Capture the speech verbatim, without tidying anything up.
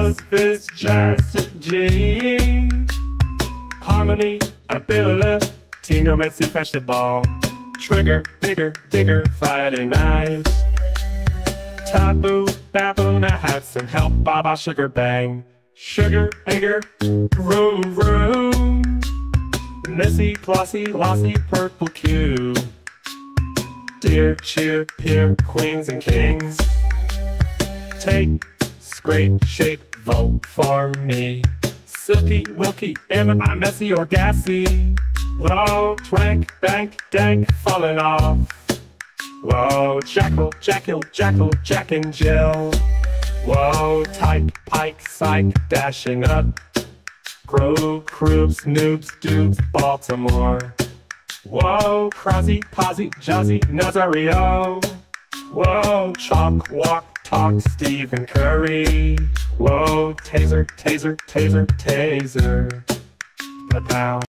Buzz, Fizz, Jazz, G. Harmony, ability, Tingo, Messi, Festival. Trigger, bigger, digger, fighting knives. Taboo, baboon, I had some help, Baba, sugar, bang. Sugar, bigger, vroom, vroom. Missy, glossy, lossy, purple Q. Dear, cheer, peer, queens and kings. Take, scrape, shape, vote for me. Silky, wilky, am I messy or gassy? Whoa, twank, bank, dank, falling off. Whoa, jackal, jackal, jackal, Jack and Jill. Whoa, type, pike, psych, dashing up. Crow, crews, noobs, dudes, Baltimore. Whoa, Krause, Posy, Jazzy, Nazario. Whoa, chalk, walk, talk, Stephen Curry. Whoa, taser, taser, taser, taser. But now